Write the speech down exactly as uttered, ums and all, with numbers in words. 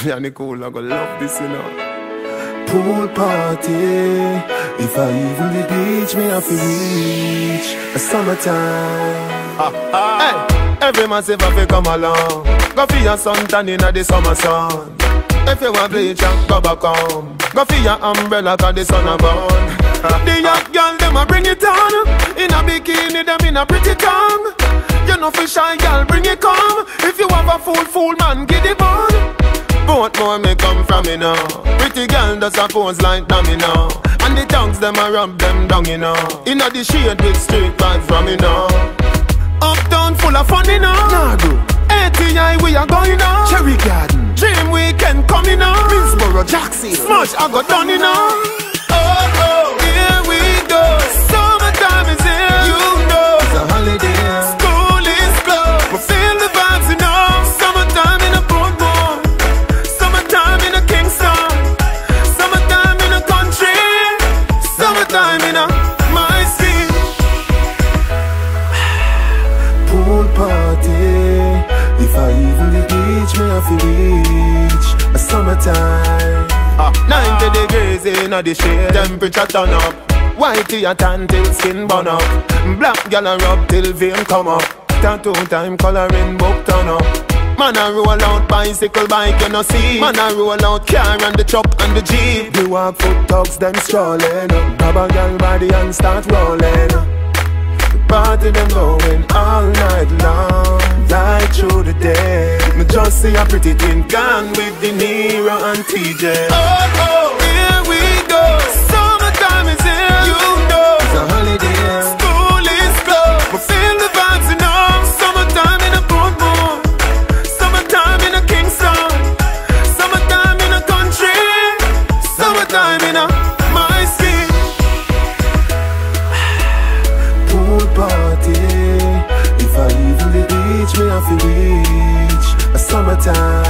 Me and Nicole, I go love this, you know. Pool party. If I even the beach, me have to reach a summertime. Ah, ah. Hey, every massive have to come along. Go for your sun tan in the summer sun. If you want bleach, go back home. Go for your umbrella, cause the sun a burn. The young girl, them a bring it on. In a bikini, them in a pretty tongue. You know for shy girl, bring it come. If you have a fool, fool man, get it on. Both more may come from me now. Pretty girl does a pose like dummy now. And the tongues them a rub them down, you know. Inna the shade with street vibes from me now. Uptown full of fun, you know. Nadu, A T I we are going now. Cherry Garden, Dream Weekend coming now. Middlesboro, Jackson, Smash I got done, you know. Oh oh, here we go. Summertime is here, you know. It's a holiday. School is closed, but feel the vibes, you know. Summertime in a Portmore, summertime in a Kingston, summertime in a country, summertime in a my city. Pool party. If I even the beach, me have to reach a summertime. Ah, ninety degrees in the shade, temperature turn up. Whitey a tan till skin burn up. Black gal a rub till vein come up. Tattoo time coloring book turn up. Man a roll out bicycle bike you no see. Man a roll out car and the truck and the jeep. The walk foot dogs them strolling. Grab a gal body and start rolling. The party them going all night long, light through the day. Me just see a pretty thing gone with De Niro and T J. Oh oh, here we go. Summertime is here, you know. It's a holiday. School is closed, but feel the vibes, you know. Summertime in a Portmore, summertime in a Kingston, summertime in a country, summertime in a my city. Pool party. If I even the beach, me have to reach a summertime.